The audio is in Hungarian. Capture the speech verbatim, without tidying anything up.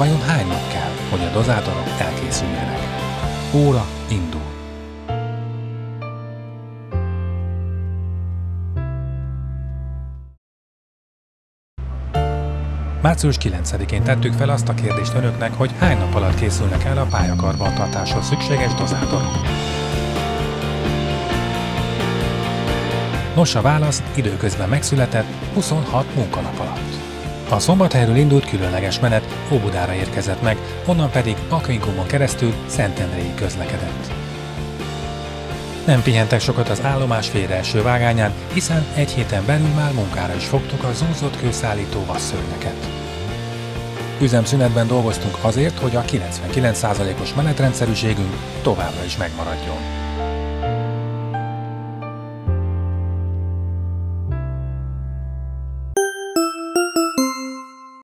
Vajon hány nap kell, hogy a dozátorok elkészüljenek? Óra indul. március kilencedikén tettük fel azt a kérdést önöknek, hogy hány nap alatt készülnek el a pályakarbantartáshoz szükséges dozátorok. Nos, a válasz időközben megszületett huszonhat munkanap alatt. A Szombathelyről indult különleges menet Óbudára érkezett meg, onnan pedig Aquincumon keresztül Szentendréig közlekedett. Nem pihentek sokat az állomás félreeső vágányán, hiszen egy héten belül már munkára is fogtuk a zúzott kőszállító vasszörnyeket. Üzemszünetben dolgoztunk azért, hogy a kilencvenkilenc százalékos menetrendszerűségünk továbbra is megmaradjon.